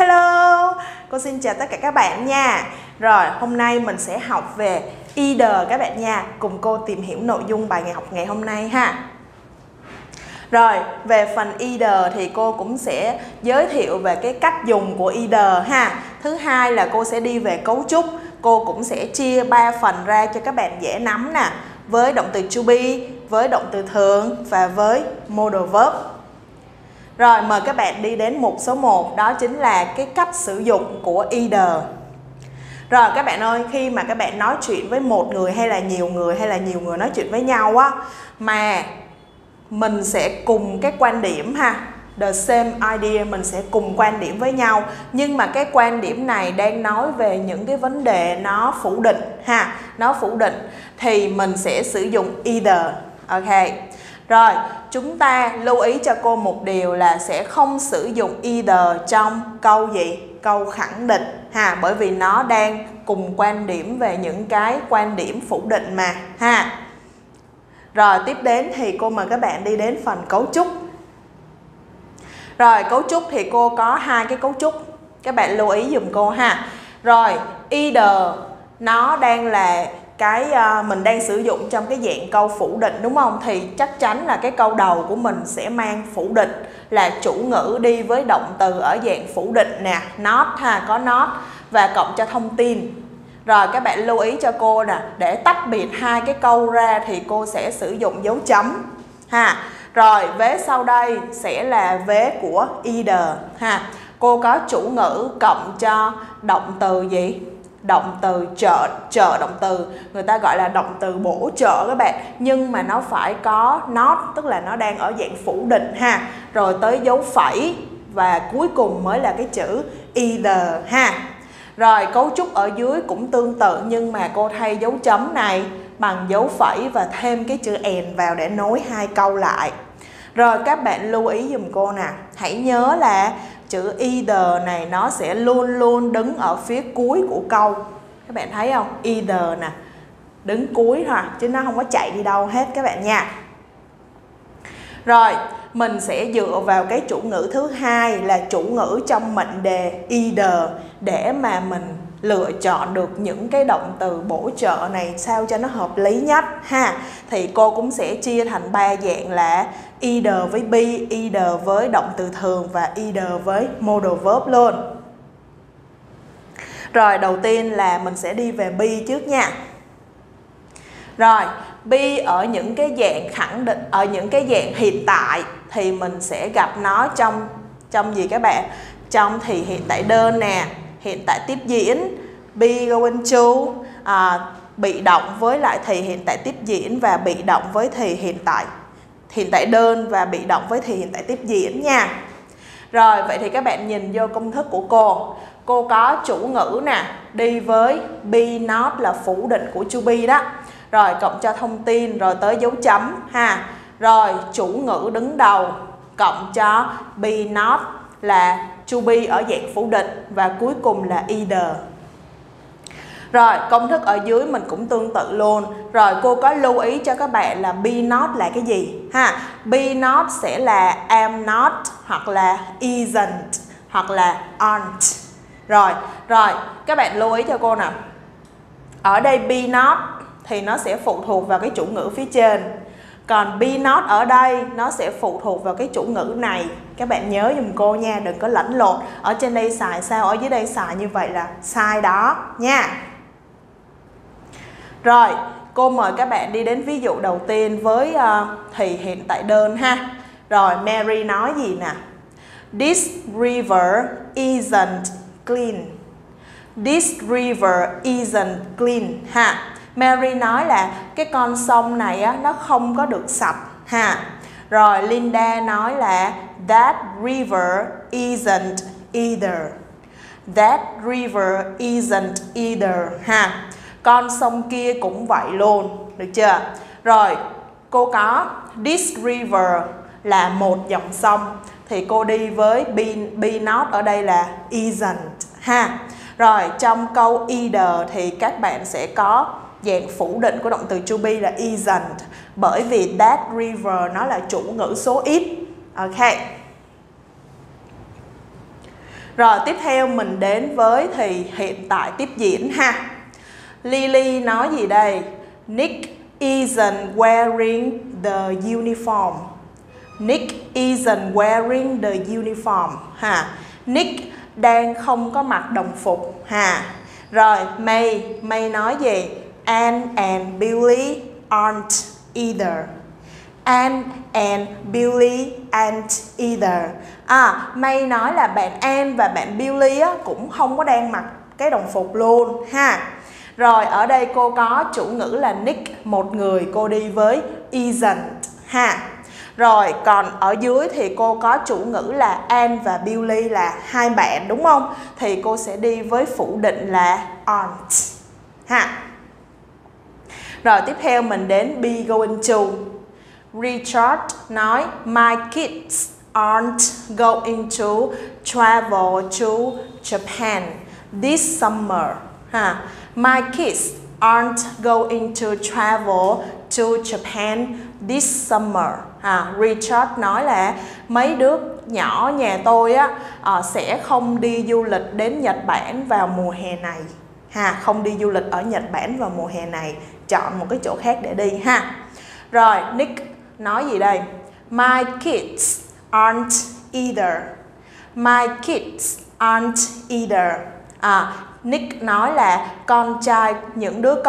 Hello, cô xin chào tất cả các bạn nha. Rồi, hôm nay mình sẽ học về either các bạn nha. Cùng cô tìm hiểu nội dung bài học ngày hôm nay ha. Rồi, về phần either thì cô cũng sẽ giới thiệu về cái cách dùng của either ha. Thứ hai là cô sẽ đi về cấu trúc. Cô cũng sẽ chia 3 phần ra cho các bạn dễ nắm nè. Với động từ to be, với động từ thường và với modal verb. Rồi, mời các bạn đi đến mục số 1, đó chính là cái cách sử dụng của either. Rồi các bạn ơi, khi mà các bạn nói chuyện với một người hay là nhiều người nói chuyện với nhau á, mà mình sẽ cùng cái quan điểm ha, the same idea, mình sẽ cùng quan điểm với nhau, nhưng mà cái quan điểm này đang nói về những cái vấn đề nó phủ định ha, nó phủ định thì mình sẽ sử dụng either. Ok. Rồi, chúng ta lưu ý cho cô một điều là sẽ không sử dụng either trong câu gì? Câu khẳng định ha, bởi vì nó đang cùng quan điểm về những cái quan điểm phủ định mà ha. Rồi, tiếp đến thì cô mời các bạn đi đến phần cấu trúc. Rồi, cấu trúc thì cô có 2 cái cấu trúc, các bạn lưu ý dùm cô ha. Rồi, either nó đang là cái mình đang sử dụng trong cái dạng câu phủ định đúng không? Thì chắc chắn là cái câu đầu của mình sẽ mang phủ định, là chủ ngữ đi với động từ ở dạng phủ định nè, not ha, có not và cộng cho thông tin. Rồi các bạn lưu ý cho cô nè, để tách biệt 2 cái câu ra thì cô sẽ sử dụng dấu chấm ha. Rồi vế sau đây sẽ là vế của either ha. Cô có chủ ngữ cộng cho động từ gì? Động từ trợ động từ, người ta gọi là động từ bổ trợ các bạn, nhưng mà nó phải có not, tức là nó đang ở dạng phủ định ha, rồi tới dấu phẩy và cuối cùng mới là cái chữ either ha. Rồi cấu trúc ở dưới cũng tương tự, nhưng mà cô thay dấu chấm này bằng dấu phẩy và thêm cái chữ and vào để nối 2 câu lại. Rồi các bạn lưu ý dùm cô nè, hãy nhớ là chữ either này nó sẽ luôn luôn đứng ở phía cuối của câu. Các bạn thấy không? Either nè, đứng cuối thôi, chứ nó không có chạy đi đâu hết các bạn nha. Rồi, mình sẽ dựa vào cái chủ ngữ thứ hai là chủ ngữ trong mệnh đề either để mà mình lựa chọn được những cái động từ bổ trợ này sao cho nó hợp lý nhất ha. Thì cô cũng sẽ chia thành 3 dạng là either với be, either với động từ thường và either với modal verb luôn. Rồi đầu tiên là mình sẽ đi về be trước nha. Rồi, be ở những cái dạng khẳng định, ở những cái dạng hiện tại thì mình sẽ gặp nó trong gì các bạn? Trong thì hiện tại đơn nè, hiện tại tiếp diễn, be going to, bị động với lại thì hiện tại tiếp diễn và bị động với thì hiện tại đơn và bị động với thì hiện tại tiếp diễn nha. Rồi vậy thì các bạn nhìn vô công thức của cô có chủ ngữ nè, đi với be not là phủ định của to be đó. Rồi cộng cho thông tin rồi tới dấu chấm ha. Rồi chủ ngữ đứng đầu cộng cho be not là to be ở dạng phủ định và cuối cùng là either. Rồi công thức ở dưới mình cũng tương tự luôn. Rồi cô có lưu ý cho các bạn là be not là cái gì ha. Be not sẽ là am not hoặc là isn't hoặc là aren't. Rồi các bạn lưu ý cho cô nè. Ở đây be not thì nó sẽ phụ thuộc vào cái chủ ngữ phía trên. Còn be not ở đây nó sẽ phụ thuộc vào cái chủ ngữ này. Các bạn nhớ dùm cô nha, đừng có lẫn lộn. Ở trên đây xài sao, ở dưới đây xài như vậy là sai đó nha. Rồi, cô mời các bạn đi đến ví dụ đầu tiên với thì hiện tại đơn ha. Rồi, Mary nói gì nè? This river isn't clean. This river isn't clean ha. Mary nói là cái con sông này á, nó không có được sạch ha. Rồi Linda nói là that river isn't either. That river isn't either ha. Con sông kia cũng vậy luôn, được chưa? Rồi cô có this river là một dòng sông thì cô đi với be not ở đây là isn't ha. Rồi trong câu either thì các bạn sẽ có dạng phủ định của động từ to be là isn't, bởi vì that river nó là chủ ngữ số ít. Ok. Rồi tiếp theo mình đến với thì hiện tại tiếp diễn ha. Lily nói gì đây? Nick isn't wearing the uniform. Nick isn't wearing the uniform ha. Nick đang không có mặc đồng phục ha. Rồi May nói gì? Anne and Billy aren't either. Anne and Billy aren't either. May nói là bạn Anne và bạn Billy á, cũng không có đang mặc cái đồng phục luôn ha. Rồi ở đây cô có chủ ngữ là Nick, một người, cô đi với isn't ha. Rồi còn ở dưới thì cô có chủ ngữ là Anne và Billy là hai bạn đúng không? Thì cô sẽ đi với phủ định là aren't ha. Rồi tiếp theo mình đến be going to. Richard nói my kids aren't going to travel to Japan this summer ha. My kids aren't going to travel to Japan this summer. Richard nói là mấy đứa nhỏ nhà tôi á sẽ không đi du lịch đến Nhật Bản vào mùa hè này. Không đi du lịch ở Nhật Bản vào mùa hè này, chọn một cái chỗ khác để đi ha. Rồi Nick nói gì đây? My kids aren't either. My kids aren't either. Nick nói là những đứa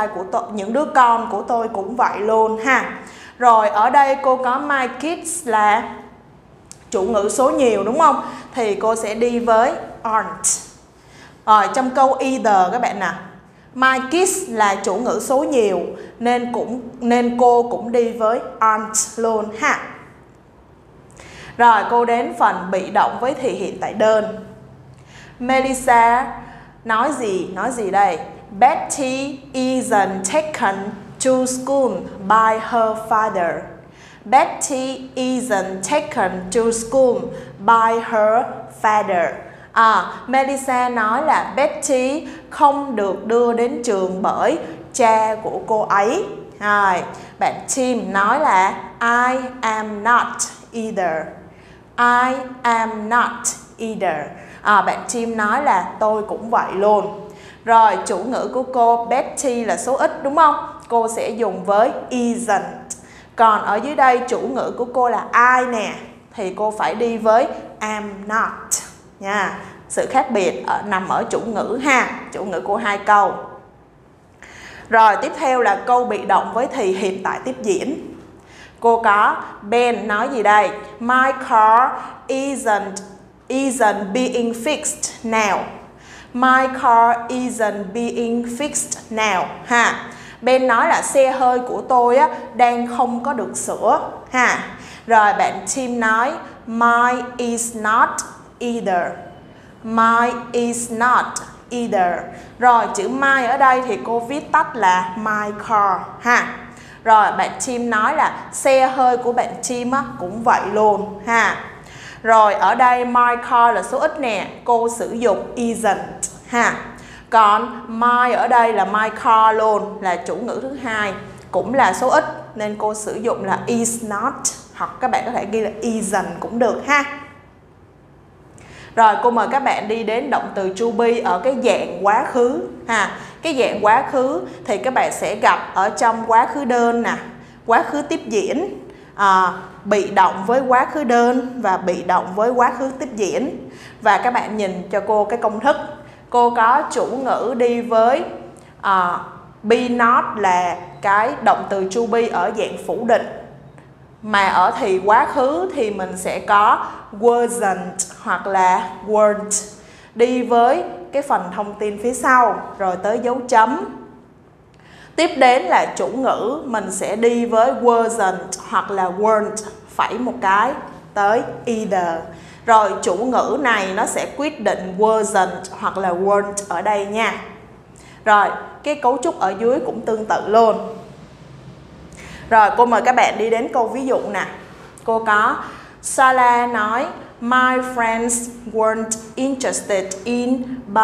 con của tôi cũng vậy luôn ha. Rồi ở đây cô có my kids là chủ ngữ số nhiều đúng không? Thì cô sẽ đi với aren't. Rồi trong câu either các bạn nè, my kids là chủ ngữ số nhiều nên cô cũng đi với aren't luôn ha. Rồi cô đến phần bị động với thì hiện tại đơn. Melissa nói gì đây? Betty isn't taken to school by her father. Betty isn't taken to school by her father. Melissa nói là Betty không được đưa đến trường bởi cha của cô ấy. Bạn Tim nói là I am not either. I am not either. Bạn Tim nói là tôi cũng vậy luôn. Rồi chủ ngữ của cô Betty là số ít đúng không? Cô sẽ dùng với isn't. Còn ở dưới đây chủ ngữ của cô là I nè, thì cô phải đi với am not nha. Sự khác biệt nằm ở chủ ngữ ha, chủ ngữ của hai câu. Rồi tiếp theo là câu bị động với thì hiện tại tiếp diễn. Cô có Ben nói gì đây? My car isn't being fixed now. My car isn't being fixed now ha. Ben nói là xe hơi của tôi á, đang không có được sửa ha. Rồi bạn Tim nói mine is not either. Mine is not either. Rồi chữ my ở đây thì cô viết tắt là my car ha. Rồi bạn Tim nói là xe hơi của bạn Tim á, cũng vậy luôn ha. Rồi ở đây my car là số ít nè, cô sử dụng isn't ha. Còn my ở đây là my car luôn, là chủ ngữ thứ hai, cũng là số ít nên cô sử dụng là is not, hoặc các bạn có thể ghi là isn't cũng được ha. Rồi cô mời các bạn đi đến động từ to be ở cái dạng quá khứ ha. Cái dạng quá khứ thì các bạn sẽ gặp ở trong quá khứ đơn nè, quá khứ tiếp diễn, bị động với quá khứ đơn và bị động với quá khứ tiếp diễn. Và các bạn nhìn cho cô cái công thức. Cô có chủ ngữ đi với be not là cái động từ to be ở dạng phủ định. Mà ở thì quá khứ thì mình sẽ có wasn't hoặc là weren't đi với cái phần thông tin phía sau rồi tới dấu chấm. Tiếp đến là chủ ngữ mình sẽ đi với wasn't hoặc là weren't phẩy một cái tới either. Rồi chủ ngữ này nó sẽ quyết định wasn't hoặc là weren't ở đây nha. Rồi cái cấu trúc ở dưới cũng tương tự luôn. Rồi cô mời các bạn đi đến câu ví dụ nè. Cô có Sala nói my friends weren't interested in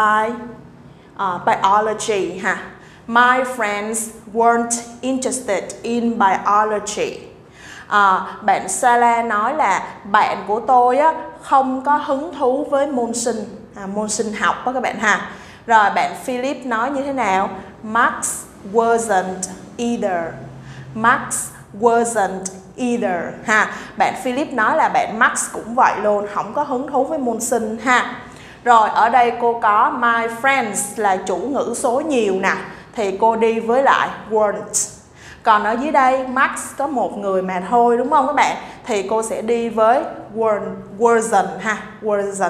biology ha. My friends weren't interested in biology. Bạn Sala nói là bạn của tôi á, không có hứng thú với môn sinh học đó các bạn ha. Rồi bạn Philip nói như thế nào? Max wasn't either. Max wasn't either ha. Bạn Philip nói là bạn Max cũng vậy luôn, không có hứng thú với môn sinh ha. Rồi ở đây cô có my friends là chủ ngữ số nhiều nè, thì cô đi với lại weren't. Còn ở dưới đây Max có một người mà thôi đúng không các bạn? Thì cô sẽ đi với wasn't ha, wasn't.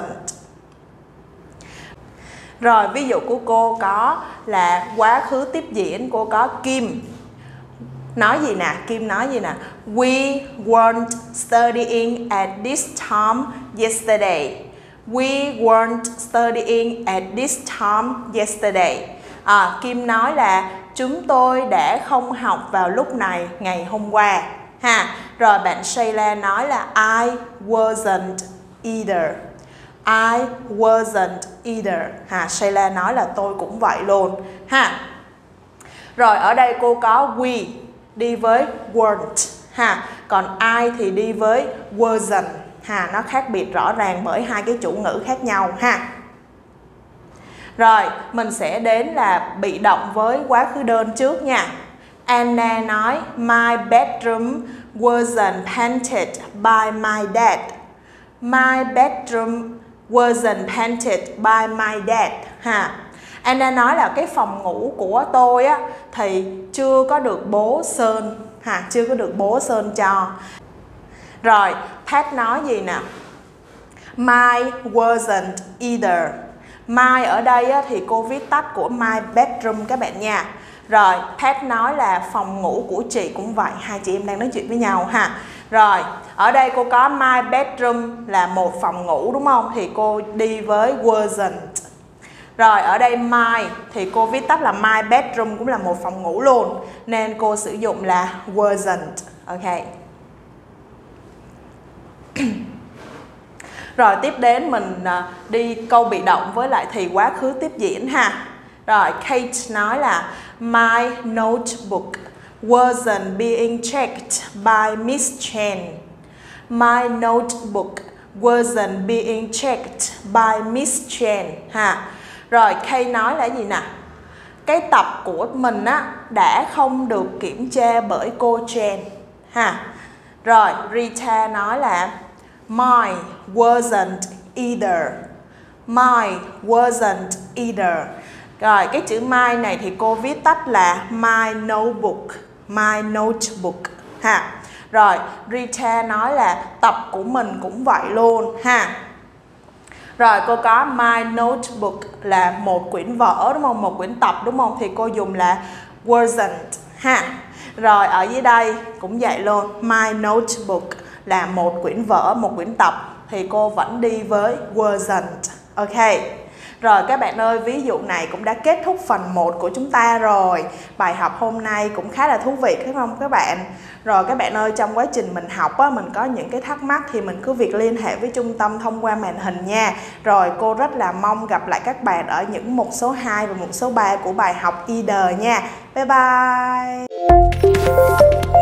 Rồi ví dụ của cô có là quá khứ tiếp diễn, cô có Kim. Nói gì nè? Kim nói gì nè? We weren't studying at this time yesterday. We weren't studying at this time yesterday. Kim nói là chúng tôi đã không học vào lúc này ngày hôm qua ha. Rồi bạn Shayla nói là I wasn't either. I wasn't either ha. Shayla nói là tôi cũng vậy luôn ha. Rồi ở đây cô có we đi với weren't ha, còn I thì đi với wasn't ha, nó khác biệt rõ ràng bởi hai cái chủ ngữ khác nhau ha. Rồi mình sẽ đến là bị động với quá khứ đơn trước nha. Anna nói my bedroom wasn't painted by my dad. My bedroom wasn't painted by my dad ha. Anna nói là cái phòng ngủ của tôi á thì chưa có được bố sơn ha, chưa có được bố sơn cho. Rồi Pat nói gì nè? My wasn't either. My ở đây á, thì cô viết tắt của my bedroom các bạn nha. Rồi Pat nói là phòng ngủ của chị cũng vậy, hai chị em đang nói chuyện với nhau ha. Rồi ở đây cô có my bedroom là một phòng ngủ đúng không? Thì cô đi với wasn't. Rồi ở đây my thì cô viết tắt là my bedroom cũng là một phòng ngủ luôn, nên cô sử dụng là wasn't. Ok. Rồi tiếp đến mình đi câu bị động với lại thì quá khứ tiếp diễn ha. Rồi Kate nói là my notebook wasn't being checked by Miss Chen. My notebook wasn't being checked by Miss Chen ha. Rồi Kate nói là gì nè? Cái tập của mình á đã không được kiểm tra bởi cô Chen ha. Rồi Rita nói là mine wasn't either. Mine wasn't either. Rồi cái chữ my này thì cô viết tắt là my notebook. My notebook ha. Rồi Rita nói là tập của mình cũng vậy luôn ha. Rồi cô có my notebook là một quyển vở đúng không? Một quyển tập đúng không? Thì cô dùng là wasn't ha. Rồi ở dưới đây cũng vậy luôn. My notebook là một quyển vở, một quyển tập, thì cô vẫn đi với wasn't. Ok. Rồi các bạn ơi, ví dụ này cũng đã kết thúc phần 1 của chúng ta rồi. Bài học hôm nay cũng khá là thú vị đúng không các bạn? Rồi các bạn ơi, trong quá trình mình học á, mình có những cái thắc mắc thì mình cứ việc liên hệ với trung tâm thông qua màn hình nha. Rồi cô rất là mong gặp lại các bạn ở những mục số 2 và mục số 3 của bài học either nha. Bye bye.